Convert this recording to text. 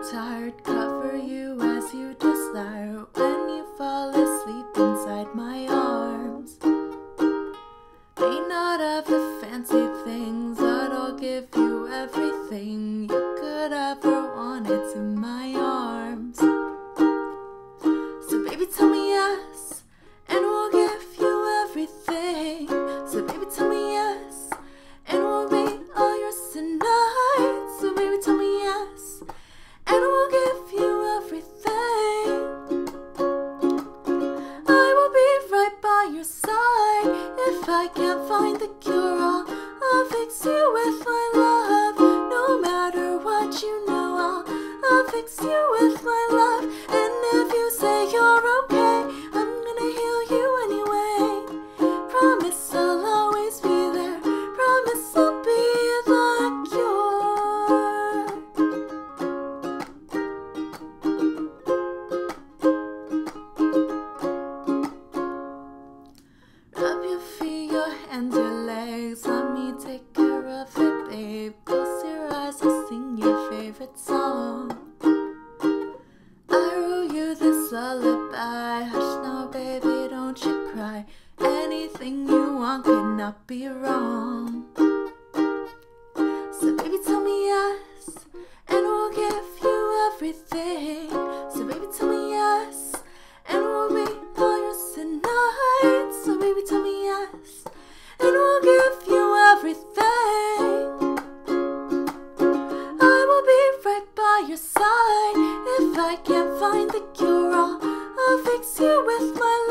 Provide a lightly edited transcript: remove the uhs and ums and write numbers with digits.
tired, cover you as you desire. When you fall asleep inside my arms, may not have the fancy things, but I'll give you everything you could ever wanted in my arms. So baby, tell me yes, and we'll give you everything. So baby, tell me yes, and we'll make all yours tonight. So baby, tell me yes, and we'll give you everything. I will be right by your side. If I can't find the cure, I'll fix you with my love. No matter what, you know I'll fix you with my love. And if you say you're okay, I'm gonna heal you anyway. Promise I'll always be there. Promise I'll be the cure. Rub your feet, your hands, your legs. Let me take care of it, babe. Close your eyes, I'll sing your favorite song. I wrote you this lullaby. Hush now, baby, don't you cry. Anything you want could not be wrong. So baby, tell me yes, and we'll give you everything. So baby, tell me yes, and we'll make all yours tonight. So baby, tell me yes, and we'll give you everything. I will be right by your side. If I can't find the cure, I'll fix you with my love.